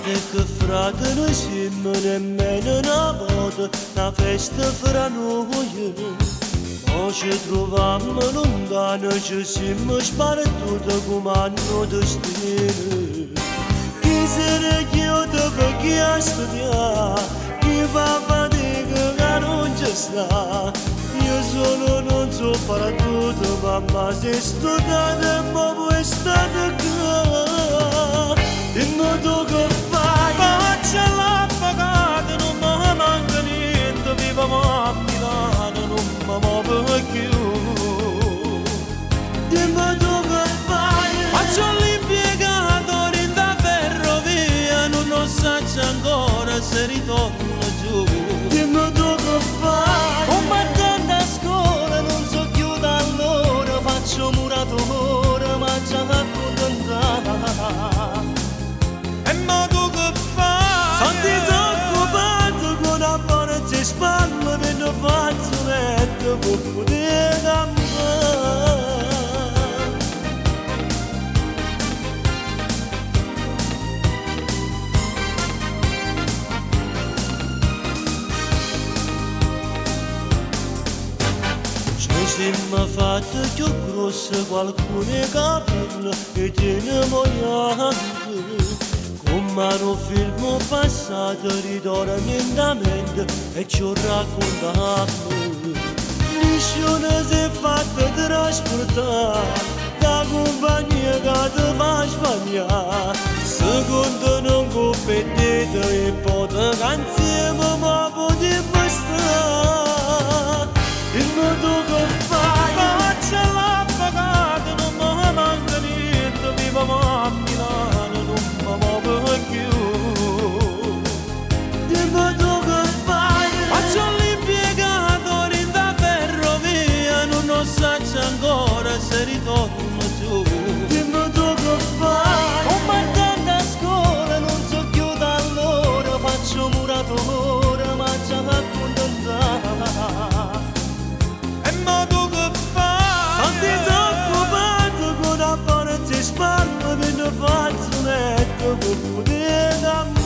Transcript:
che frate noi siamo nemmeno una volta, una festa fra noi. O ci troviamo lontano, ci siamo spartuti come hanno destino. Chi se ne chiude per chi ha studiato, chi fa fatica che non ci sta. Io solo non so fare tutto, mamma sei studiata e poi è stata qua. Dimmi tu che fai, faccia l'avvocato, non mi manca niente, viviamo a Milano, non mi muovo più. Dimmi tu che fai, faccio l'impiegato in da ferrovia, non so ancora se ritorno giù. Dimmi tu che fai, un mattino a scuola non so più da allora, faccio muratore ma già accontentata. E ma tu che fai? Sono disoccupato con una forza spalle per non faccio letto per poter campare. Ci siamo fatti più grosse qualcuno capello e teniamo anche. Come un film passato ritorna in mente e ci raccontato. Nessuno si è fatto trasportare da compagnia che ti fa sbagliare. Secondo non competete e poi che insieme ma potremmo stare. Dimmi tu che fai, faccia l'avvocato, non mi manca niente, viviamo a Milano, non mi muovo più. Dimmi tu che fai, faccio l'impiegato in da ferrovia, non so ancora se ritorno giù. Dimmi tu che fai, un mattino a scuola non so più da allora, faccio muratore ma già accontentata. E ma tu che fai? Sono disoccupato con una forza spalle per non faccio letto per poter